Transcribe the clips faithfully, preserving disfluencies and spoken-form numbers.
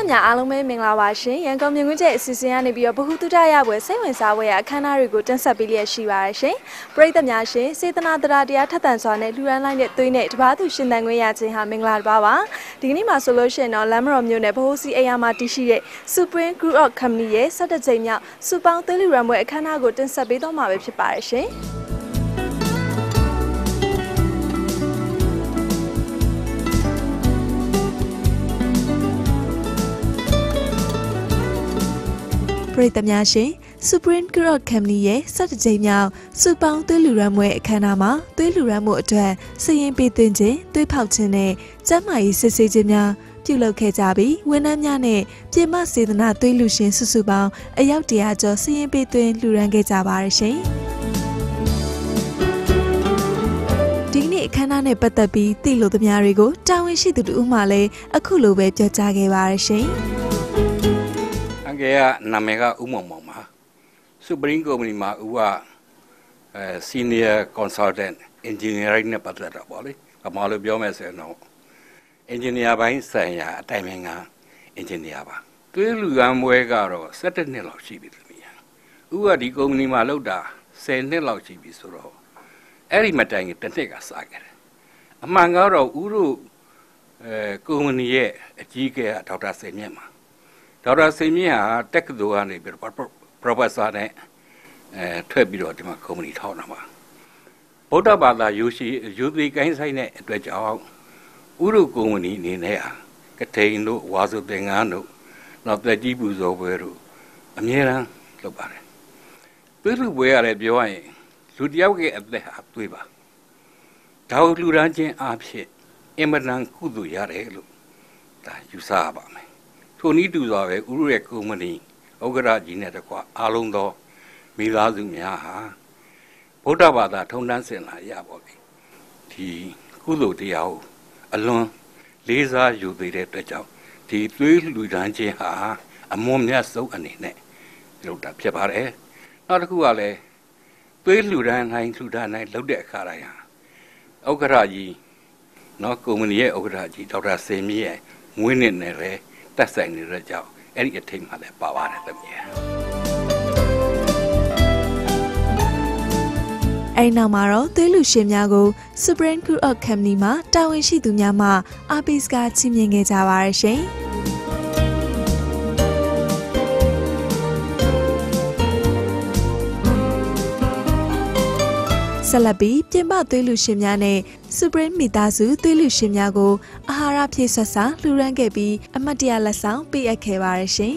များအားလုံးပဲမင်္ဂလာပါရှင်ရန်ကုန်မြင်းကွင်းကျဲအစီအစဉ်ကနေပြီးတော့ဗဟုသုတရပွဲစိတ်ဝင်စားပွဲရအခမ်းအနားတွေကိုတင်ဆက်ပေးလျက်ရှိပါရရှင်ပရိသတ်များရှင်စေတနာတရားတရားထက်သန်စွာနဲ့လူရန်လိုက်တဲ့သွေးနဲ့တပါးသူရှင်သန်ခွင့်ရခြင်းဟာမင်္ဂလာတစ်ပါးပါဒီကနေ့မှာဆိုလို့ရှိရင်တော့လမ်းမတော်မြို့နယ်ဗဟိုစီအေယာမှာတည်ရှိတဲ့ Supreme Group of Company ရဲ့၁၇ကြိမ်မြောက်စူပေါင်းသွေးလူရန်ပွဲအခမ်းအနားကိုတင်ဆက်ပေးတော့မှာပဲဖြစ်ပါရရှင်ပရိသတ်များရှင် Supreme Group of Company ရဲ့၁၇ကြိမ်မြောက်စူပေါင်းသွေးလူရန်ပွဲအခမ်းအနားမှာသွေးလူရန်မှုအတွက်စည်ရင်ပေးသွင်းခြင်းသွေးဖောက်ခြင်းနဲ့ကျန်းမာရေးစစ်ဆေးခြင်းများပြုလုပ်ခဲ့ကြပြီးဝန်ထမ်းများနဲ့ပြည်မစေတနာသွေးလူရှင်စုစုပေါင်းအယောက်တရာကျော်စည်ရင်ပေးသွင်းလူရန်ခဲ့ကြပါရရှင်ဒီနေ့အခမ်းအနားနဲ့ပတ်သက်ပြီးသိလို့သမျှတွေကိုတာဝန်ရှိသူတို့မှလည်းအခုလိုပဲပြောကြားခဲ့ပါရရှင်ကဲနာမည်ကဦးမောင်မောင်ပါ Supreme Company မှာဦးကအဲ Senior Consultant Engineering နဲ့ပတ်သက်တာပေါ့လေအမှားလို့ပြောမယ်ဆိုရင်တော့ Engineer ဘိုင်းဆိုင်ရာအတိုင်ပင်ခံ Engineer ပါသွေးလူရန်ပွဲကတော့၁၁နှစ်လောက်ရှိပြီသမီးဦးကဒီ Company မှာလုပ်တာ၁၀နှစ်လောက်ရှိပြီဆိုတော့အဲ့ဒီမတိုင်ခင်တစ်နှစ်ကစခဲ့တယ်အမှန်ကတော့ဦးတို့အဲ Company ရဲ့အကြီးအကဲကဒေါက်တာစေမြင့်ပါဒေါက်တာစိန်မြင့်ဟာတက္ကသိုလ်ကနေပြီးတော့ professor နဲ့အဲထွက်ပြီးတော့ဒီမှာ company ထောင်တာပါဗုဒ္ဓဘာသာယူရှိယူသိကိုင်းဆိုင်တဲ့အတွက်ကြောင့်ဥရု company အနေနဲ့ဟာကထိန်တို့ဝါစုသင်္ကန်းတို့နောက်သက်ကြီးပူဇော်ပွဲတို့အမြဲတမ်းလုပ်ပါတယ်သွေးလူပွဲရတယ်ပြောရရင်လူတယောက်ရဲ့အသက်ဟာသွေးပါဒါကိုလူရန်ချင်းအားဖြင့်အင်မတန်ကုသိုလ်ရတယ်လို့ဒါယူဆရပါမယ်ထိုနည်းတူစွာပဲဥရုရဲ့ကုမ္ပဏီဥက္ကရာကြီးနဲ့တကွာအားလုံးသောမိသားစုများဟာဗုဒ္ဓဘာသာထုံတန်းစင်လာရပါပြီဒီကုသိုလ်တရားကိုအလွန်လေးစားယူသေးတဲ့အတွက်ကြောင့်ဒီသွေးလူဒန်းခြင်းဟာအမွန်မြတ်ဆုံးအနေနဲ့လုပ်တာဖြစ်ပါတယ်နောက်တစ်ခုကလည်းသွေးလူဒန်းနိုင်လူဒန်းနိုင်လုပ်တဲ့အခါတိုင်းဟာဥက္ကရာကြီးနော်ကုမ္ပဏီရဲ့ဥက္ကရာကြီးဒေါက်တာစေမြင့်ရဲ့မွေးနေ့နဲ့လည်းတက်ဆိုင်နေတဲ့ကြောင့်အဲ့ဒီအထိမ်းမှလည်းပါပါတယ်သမီးအဲ့နောက်မှာတော့သွေးလူရှင်များကို Supreme Group of Company မှာတာဝန်ရှိသူများမှအားပေးစကားချီးမြှင့်ခဲ့ကြပါရရှင်ဆက်လက်ပြီးပြင်ပသွေးလူရှင်များနဲ့ Supreme မိသားစုသွေးလူရှင်များကိုအာဟာရဖြည့်ဆွတ်စာလှူဒန်းခဲ့ပြီးအမတ်တရလက်ဆောင်ပေးအပ်ခဲ့ပါရရှင်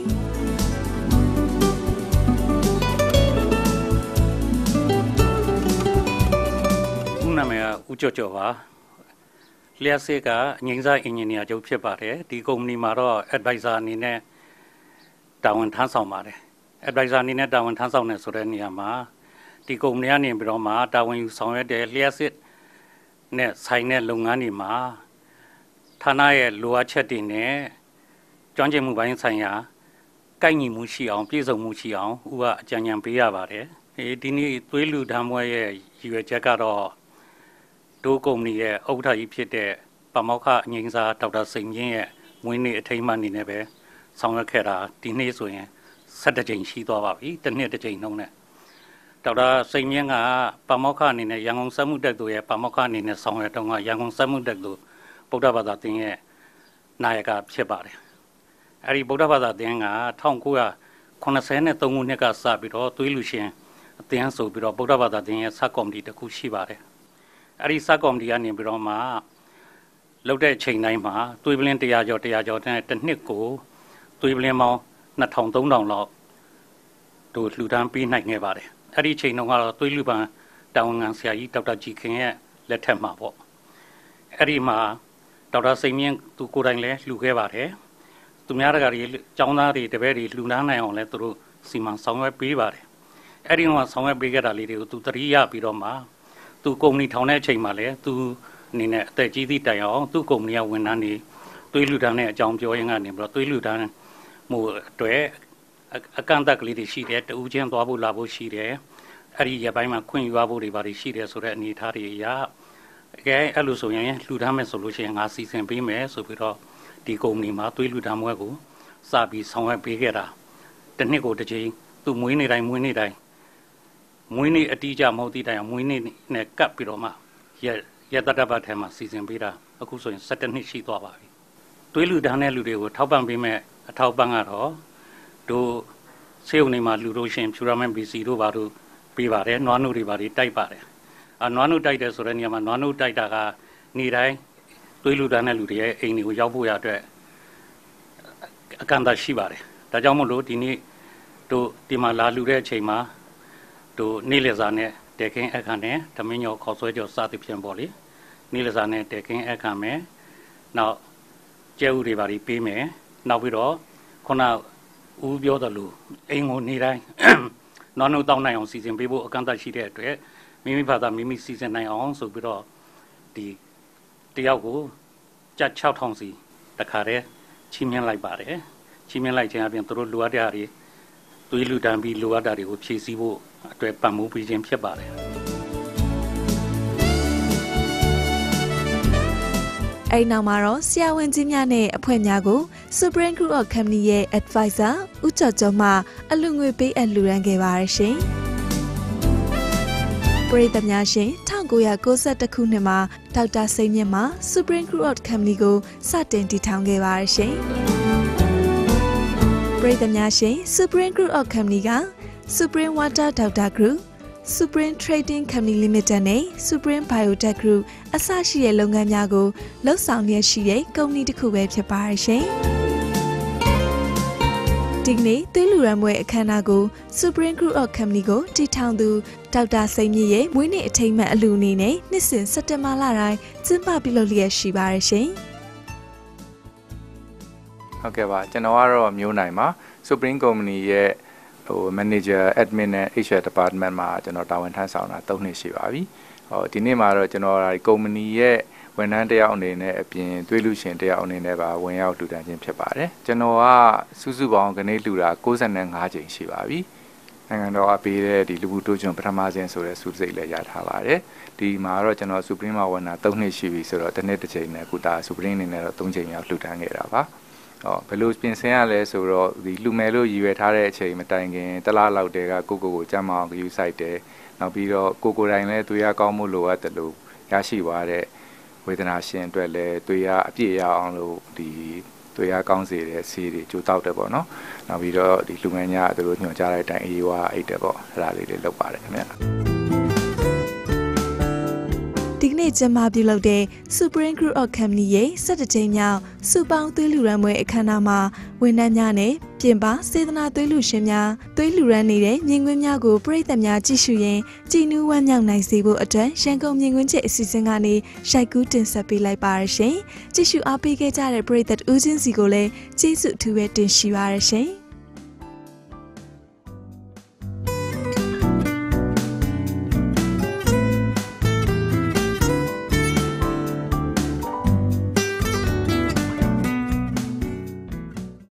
ဦးနာမည်ကဦးကျော်ကျော်ပါလျှက်စစ်ကအငိမ့်စားအင်ဂျင်နီယာချုပ်ဖြစ်ပါတယ်ဒီကုမ္ပဏီမှာတော့ advisor အနေနဲ့တာဝန်ထမ်းဆောင်ပါတယ် advisor အနေနဲ့တာဝန်ထမ်းဆောင်နေဆိုတဲ့နေရာမှာဒီကုမ္ပဏီကနေပြီးတော့မှတာဝန်ယူဆောင်ရွက်တဲ့လျှက်စစ်နဲ့ဆိုင်တဲ့လုပ်ငန်းတွေမှာဌာနရဲ့လိုအပ်ချက်တွေနဲ့ကျွမ်းကျင်မှုပိုင်းဆိုင်ရာကိုက်ညီမှုရှိအောင်ပြည့်စုံမှုရှိအောင်ဦးကအကြံဉာဏ်ပေးရပါတယ်ဒီနေ့သွေးလူဒန်းပွဲရဲ့ရည်ရွယ်ချက်ကတော့ဒိုးကုမ္ပဏီရဲ့ဥက္ကဋ္ဌကြီးဖြစ်တဲ့ပါမောက္ခအငိမ့်စားဒေါက်တာစိန်မြင့်ရဲ့မွေးနေ့အထိမ်းအမှတ်အနေနဲ့ပဲဆောင်ရွက်ခဲ့တာဒီနေ့ဆိုရင်၁၇ကြိမ်ရှိသွားပါပြီတစ်နှစ်တစ်ကြိမ်နှုန်းနဲ့ဒေါက်တာစိန်မြင့်ကပါမောက္ခအနေနဲ့ရန်ကုန်စက်မှုတက္ကသိုလ်ရဲ့ပါမောက္ခအနေနဲ့ဆောင်ရွက်တော့ကရန်ကုန်စက်မှုတက္ကသိုလ်ဗုဒ္ဓဘာသာသင်ရဲ့နာယကဖြစ်ပါတယ်အဲဒီဗုဒ္ဓဘာသာသင်က၁၉၇၃ခုနှစ်ကစပြီးတော့သွေးလူရှင်အသင်းဆိုပြီးတော့ဗုဒ္ဓဘာသာသင်ရဲ့စက်ကော်မတီတစ်ခုရှိပါတယ်အဲဒီစက်ကော်မတီကနေပြီးတော့မှလုပ်တဲ့ချိန်တိုင်းမှာသွေးပလင်းတရားကျော်တရားကျော်တဲ့တစ်နှစ်ကိုသွေးပလင်းပေါင်းနှစ်ထောင်သုံးထောင်လောက်တို့လှူဒန်းပေးနိုင်ခဲ့ပါတယ်အဲ့ဒီချိန်တုန်းကတော့သွေးလူပန်တာဝန်ခံဆရာကြီးဒေါက်တာကြည်ခင်ရဲ့လက်ထက်မှာပေါ့အဲ့ဒီမှာဒေါက်တာစိန်မြင့်သူကိုယ်တိုင်လည်းလှူခဲ့ပါတယ်သူများတကာတွေကျောင်းသားတွေတပည့်တွေလှူဒန်းနိုင်အောင်လည်းသူတို့စီမံဆောင်ရွက်ပေးပါတယ်အဲ့ဒီမှာဆောင်ရွက်ပေးခဲ့တာလေးတွေကိုသူသတိရပြီးတော့မှသူကုမ္ပဏီထောင်တဲ့အချိန်မှာလည်းသူအနေနဲ့အသက်ကြီးသည့်တိုင်အောင်သူကုမ္ပဏီကဝန်ထမ်းတွေသွေးလူဒန်းတဲ့အကြောင်းပြောရင်းကနေပြီးတော့သွေးလူဒန်းမှုအတွက်အကန့်အသတ်ကလေးတွေရှိတယ်တူးချင်းသွားဖို့လာဖို့ရှိတယ်အဲ့ဒီရပိုင်းမှာခွင့်ယူရဖို့တွေပါရှိတယ်ဆိုတဲ့အနေအထားတွေအရာကဲအဲ့လိုဆိုရင်လှူဒန်းမယ်ဆိုလို့ရှိရင်ငါစီစဉ်ပေးမယ်ဆိုပြီးတော့ဒီကုမ္ပဏီမှာသွေးလူဒန်းပွဲကိုစာပြီးဆောင်ရွက်ပေးခဲ့တာတစ်နှစ်ကိုတစ်ချိန်သူမွေးနေ့တိုင်းမွေးနေ့တိုင်းမွေးနေ့အတိအကျမဟုတ်တဲ့တိုင်မွေးနေ့နဲ့ကပ်ပြီးတော့မှရရတတပတ်ထဲမှာစီစဉ်ပေးတာအခုဆိုရင်၁၇နှစ်ရှိသွားပါပြီသွေးလူတန်းတဲ့လူတွေကိုထောက်ပံ့ပေးမဲ့အထောက်ပံ့ကတော့တို့ဆေးရုံတွေမှာလူတို့ရှင်ဖြူရမန်ဘီစီတို့ဘာတို့ပေးပါတယ်နွားနို့တွေဘာတွေတိုက်ပါတယ်အနွားနို့တိုက်တယ်ဆိုတဲ့နေရာမှာနွားနို့တိုက်တာကနေတိုင်းသွေးလူတန်းတဲ့လူတွေရဲ့အိမ်တွေကိုရောက်ဖို့ရအတွက်အကန့်အသတ်ရှိပါတယ်ဒါကြောင့်မို့လို့ဒီနေ့တို့ဒီမှာလာလူတဲ့အချိန်မှာတို့နေ့လည်စာနဲ့တဲကင်းအခမ်းနဲ့ဓမင်းညောခေါ်ဆွဲကြောစသဖြင့်ပေါ့လေနေ့လည်စာနဲ့တဲကင်းအခမ်းမယ်နောက်ကျဲဥတွေပါပြီးပေးမယ်နောက်ပြီးတော့ခုနဦးပြောသလိုအိမ်ကိုနေတိုင်းနော်နို့တောင်းနိုင်အောင်စီစဉ်ပေးဖို့အကန့်အသတ်ရှိတဲ့အတွက်မိမိဘာသာမိမိစီစဉ်နိုင်အောင်ဆိုပြီးတော့ဒီတယောက်ကိုကြက်၆ထောင်စီတခါတည်းချီးမြှင့်လိုက်ပါတယ်ချီးမြှင့်လိုက်ခြင်းအပြင်သူတို့လိုအပ်တဲ့အားတွေသွေးလူတန်းပြီးလိုအပ်တာတွေကိုဖြည့်ဆည်းဖို့အတွက်ပံ့ပိုးပေးခြင်းဖြစ်ပါတယ်အဲ့နောက်မှာတော့ဆရာဝန်ကြီးများနဲ့အဖွဲ့များကို Supreme Group of Company ရဲ့ Advisor ဦးကျော်ကျော်မှအလူငွေပေးအပ်လှူဒါန်းခဲ့ပါရရှင်ပရိသတ်များရှင်၁၉၉၁ခုနှစ်မှာဒေါက်တာစိန်မြင့်မှ Supreme Group of Company ကိုစတင်တည်ထောင်ခဲ့ပါရရှင်ပရိသတ်များရှင် Supreme Group of Company က Supreme Water Doctor Group Supreme Trading Company Limited နဲ့ Supreme Biotech Group အစရှိတဲ့လုပ်ငန်းများကိုလှုပ်ဆောင်ရရှိတဲ့ကုမ္ပဏီတစ်ခုပဲဖြစ်ပါရဲ့ရှင်ဒီကနေ့သွေးလူရန်ပွဲအခမ်းအနားကို Supreme Group of Company ကိုတည်ထောင်သူဒေါက်တာစိန်မြင့်ရဲ့မွေးနေ့အထိမ်းအမှတ်အလှူအနေနဲ့နှစ်စဉ်စက်တင်ဘာလတိုင်းကျင်းပပြုလုပ်လျက်ရှိပါရဲ့ရှင်ဟုတ်ကဲ့ပါကျွန်တော်ကတော့မျိုးနိုင်ပါ Supreme Company ရဲ့ဟို manager admin နဲ့ H R department မှာကျွန်တော်တာဝန်ထမ်းဆောင်တာ၃နှစ်ရှိပါပြီဟောဒီနေ့မှာတော့ကျွန်တော်ဒီ company ရဲ့ဝန်ထမ်းတယောက်အနေနဲ့အပြင်သွေးလူရှင်တယောက်အနေနဲ့ပါဝင်ရောက်လှူဒါန်းခြင်းဖြစ်ပါတယ်ကျွန်တော်ကစုစုပေါင်းကနေလှူတာ၉၅ကြိမ်ရှိပါပြီနိုင်ငံတော်အပေးတဲ့ဒီလူမှုတိုးချွန်ပထမဆင်းဆိုတဲ့စုစိတ်လည်းရထားပါတယ်ဒီမှာတော့ကျွန်တော် Supreme မှာဝင်တာ၃နှစ်ရှိပြီဆိုတော့တစ်နှစ်တစ်ချိန်နဲ့အခုဒါ Supreme အနေနဲ့တော့၃ချိန်ရောက်လှူဒါန်းခဲ့တာပါဟောဘယ်လိုပြင်ဆင်ရလဲဆိုတော့ဒီလူမယ်လို့ရည်ရွယ်ထားတဲ့အချိန်မတိုင်ခင်တလားလောက်တည်းကကိုကိုကိုကြမ်းမအောင်ယူဆိုင်တယ်နောက်ပြီးတော့ကိုကိုတိုင်းလည်းသွေးရကောင်းမှုလိုအပ်တယ်လို့ရရှိသွားတဲ့ဝေဒနာရှင်အတွက်လည်းသွေးရအပြည့်ရအောင်လို့ဒီသွေးရကောင်းစေတဲ့ဆေးတွေကြိုတောက်တယ်ပေါ့နော်နောက်ပြီးတော့ဒီလူငယ်ညာသူတို့ညွှန်ကြားတဲ့အတိုင်းအေးဝါအိတ်တယ်ပေါ့အဲ့ဒါလေးတွေလုပ်ပါတယ်ခင်ဗျာဒီကနေ့ကျင်းပပြုလုပ်တဲ့ Supreme Group of Company ရဲ့၁၁ကြိမ်မြောက်စုပေါင်းသွေးလူရန်ပွဲအခမ်းအနားမှာဝန်ထမ်းများနဲ့ပြင်ပစေတနာသွေးလူရှင်များသွေးလူရန်နေတဲ့မြင်ကွင်းများကိုပရိသတ်များကြည့်ရှုရင်းကြည်နူးဝမ်းမြောက်နိုင်စေဖို့အတွက်ရန်ကုန်မြင်ကွင်းချက်အစီအစဉ်ကနေရိုက်ကူးတင်ဆက်ပေးလိုက်ပါရရှင်။ကြည့်ရှုအားပေးခဲ့ကြတဲ့ပရိသတ်ဦးချင်းစီကိုလည်းကျေးဇူးအထူးပဲတင်ရှိပါရရှင်။